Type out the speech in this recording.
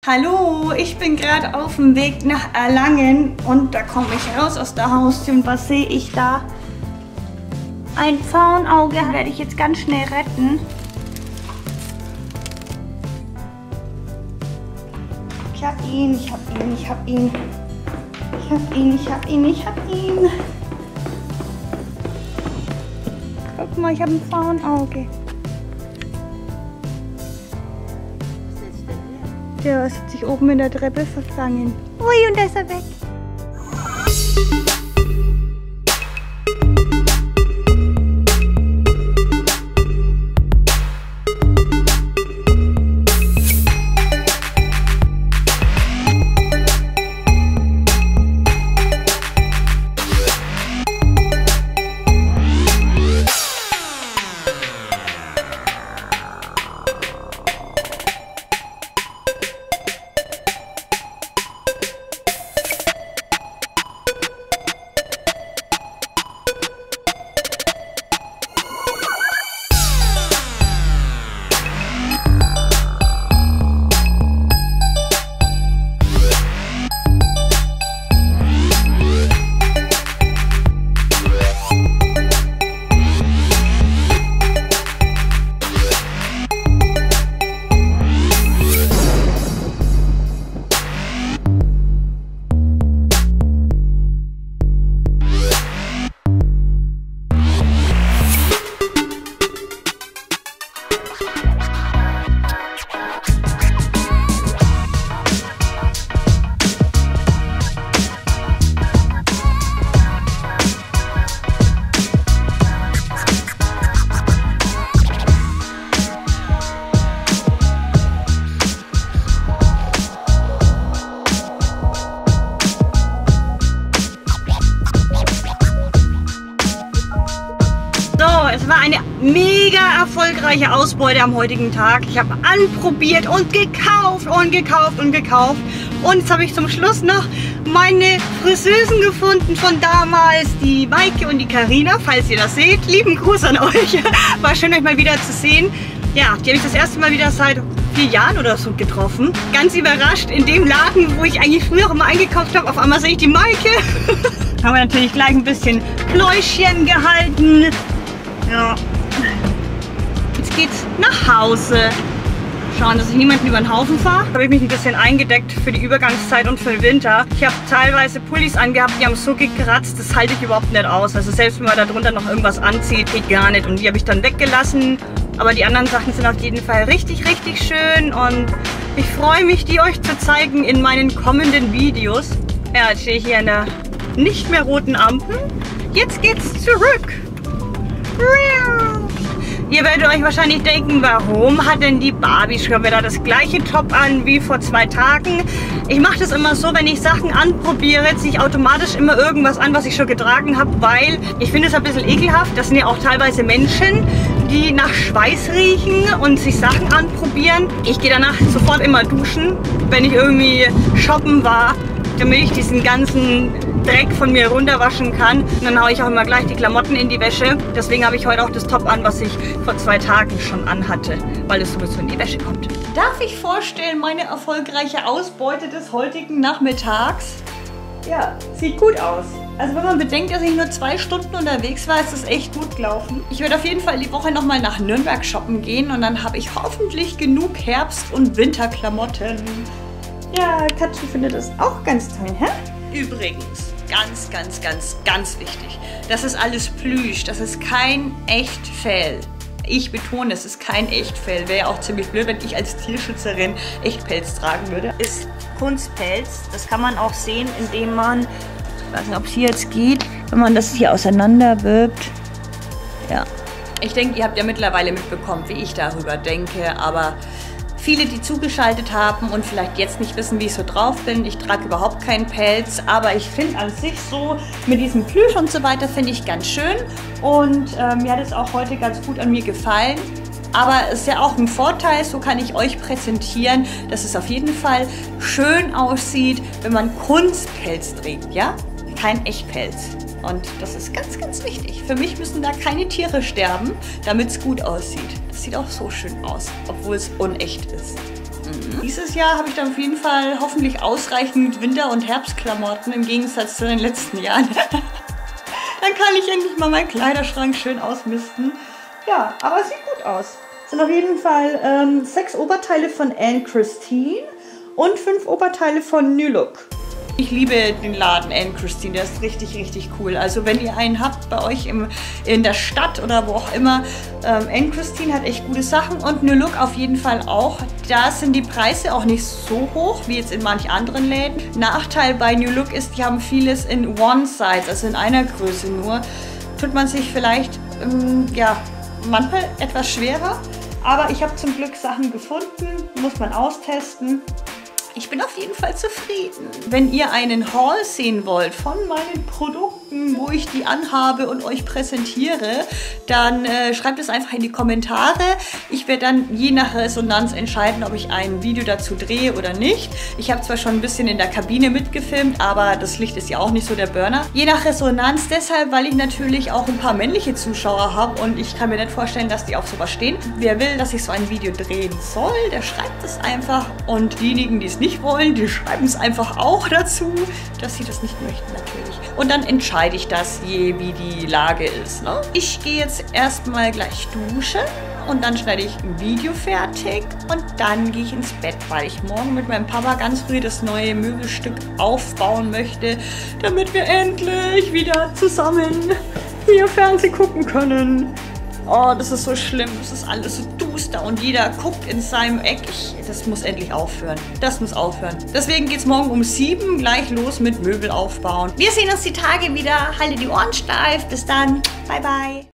Hallo, ich bin gerade auf dem Weg nach Erlangen und da komme ich raus aus der Haustür und was sehe ich da? Ein Pfauenauge, werde ich jetzt ganz schnell retten. Ich hab ihn, ich hab ihn, ich hab ihn. Ich hab ihn, ich hab ihn, ich hab ihn. Guck mal, ich habe ein Pfauenauge. Der hat sich oben in der Treppe verfangen. Ui, und da ist er weg. Es war eine mega erfolgreiche Ausbeute am heutigen Tag. Ich habe anprobiert und gekauft und gekauft und gekauft. Und jetzt habe ich zum Schluss noch meine Friseusen gefunden von damals, die Maike und die Karina, falls ihr das seht. Lieben Gruß an euch. War schön, euch mal wieder zu sehen. Ja, die habe ich das erste Mal wieder seit 4 Jahren oder so getroffen. Ganz überrascht in dem Laden, wo ich eigentlich früher auch immer eingekauft habe. Auf einmal sehe ich die Maike. Haben wir natürlich gleich ein bisschen Pläuschchen gehalten. Ja, jetzt geht's nach Hause. Schauen, dass ich niemanden über den Haufen fahre. Da habe ich mich ein bisschen eingedeckt für die Übergangszeit und für den Winter. Ich habe teilweise Pullis angehabt, die haben so gekratzt, das halte ich überhaupt nicht aus. Also selbst wenn man da drunter noch irgendwas anzieht, geht gar nicht. Und die habe ich dann weggelassen. Aber die anderen Sachen sind auf jeden Fall richtig, richtig schön. Und ich freue mich, die euch zu zeigen in meinen kommenden Videos. Ja, jetzt stehe ich hier an der nicht mehr roten Ampel. Jetzt geht's zurück. Ihr werdet euch wahrscheinlich denken, warum hat denn die Barbie schon wieder das gleiche Top an wie vor 2 Tagen? Ich mache das immer so, wenn ich Sachen anprobiere, ziehe ich automatisch immer irgendwas an, was ich schon getragen habe, weil ich finde es ein bisschen ekelhaft. Das sind ja auch teilweise Menschen, die nach Schweiß riechen und sich Sachen anprobieren. Ich gehe danach sofort immer duschen, wenn ich irgendwie shoppen war, damit ich diesen ganzen Dreck von mir runterwaschen kann. Und dann haue ich auch immer gleich die Klamotten in die Wäsche. Deswegen habe ich heute auch das Top an, was ich vor 2 Tagen schon anhatte, weil es sowieso in die Wäsche kommt. Darf ich vorstellen, meine erfolgreiche Ausbeute des heutigen Nachmittags? Ja, sieht gut aus. Also wenn man bedenkt, dass ich nur 2 Stunden unterwegs war, ist das echt gut gelaufen. Ich werde auf jeden Fall die Woche nochmal nach Nürnberg shoppen gehen und dann habe ich hoffentlich genug Herbst- und Winterklamotten. Ja, Katrin findet das auch ganz toll, hä? Übrigens, ganz, ganz, ganz, ganz wichtig. Das ist alles Plüsch, das ist kein Echtfell. Ich betone, es ist kein Echtfell. Wäre ja auch ziemlich blöd, wenn ich als Tierschützerin Echtpelz tragen würde. Ist Kunstpelz. Das kann man auch sehen, indem man, ich weiß nicht, ob es hier jetzt geht, wenn man das hier auseinanderwirbt. Ja. Ich denke, ihr habt ja mittlerweile mitbekommen, wie ich darüber denke, aber viele, die zugeschaltet haben und vielleicht jetzt nicht wissen, wie ich so drauf bin. Ich trage überhaupt keinen Pelz, aber ich finde an sich so mit diesem Plüsch und so weiter finde ich ganz schön. Und mir hat es auch heute ganz gut an mir gefallen. Aber es ist ja auch ein Vorteil, so kann ich euch präsentieren, dass es auf jeden Fall schön aussieht, wenn man Kunstpelz trägt, ja? Kein Echtpelz. Und das ist ganz, ganz wichtig. Für mich müssen da keine Tiere sterben, damit es gut aussieht. Das sieht auch so schön aus, obwohl es unecht ist. Dieses Jahr habe ich dann auf jeden Fall hoffentlich ausreichend Winter- und Herbstklamotten im Gegensatz zu den letzten Jahren. Dann kann ich endlich mal meinen Kleiderschrank schön ausmisten. Ja, aber es sieht gut aus. Es sind auf jeden Fall 6 Oberteile von Anne Christine und 5 Oberteile von New Look. Ich liebe den Laden Anne Christine, der ist richtig, richtig cool. Also wenn ihr einen habt bei euch in der Stadt oder wo auch immer, Anne Christine hat echt gute Sachen und New Look auf jeden Fall auch. Da sind die Preise auch nicht so hoch wie jetzt in manch anderen Läden. Nachteil bei New Look ist, die haben vieles in One Size, also in einer Größe nur. Tut man sich vielleicht, ja, manchmal etwas schwerer. Aber ich habe zum Glück Sachen gefunden, muss man austesten. Ich bin auf jeden Fall zufrieden. Wenn ihr einen Haul sehen wollt von meinen Produkten, wo ich die anhabe und euch präsentiere, dann schreibt es einfach in die Kommentare. Ich werde dann je nach Resonanz entscheiden, ob ich ein Video dazu drehe oder nicht. Ich habe zwar schon ein bisschen in der Kabine mitgefilmt, aber das Licht ist ja auch nicht so der Burner. Je nach Resonanz deshalb, weil ich natürlich auch ein paar männliche Zuschauer habe und ich kann mir nicht vorstellen, dass die auf sowas stehen. Wer will, dass ich so ein Video drehen soll, der schreibt es einfach und diejenigen, die es nicht wollen, die schreiben es einfach auch dazu, dass sie das nicht möchten natürlich. Und dann entscheide ich das, je wie die Lage ist. Ne? Ich gehe jetzt erstmal gleich duschen und dann schneide ich ein Video fertig und dann gehe ich ins Bett, weil ich morgen mit meinem Papa ganz früh das neue Möbelstück aufbauen möchte, damit wir endlich wieder zusammen hier Fernsehen gucken können. Oh, das ist so schlimm, es ist alles so duster und jeder guckt in seinem Eck. Das muss endlich aufhören. Das muss aufhören. Deswegen geht es morgen um 7 gleich los mit Möbel aufbauen. Wir sehen uns die Tage wieder. Halte die Ohren steif. Bis dann. Bye, bye.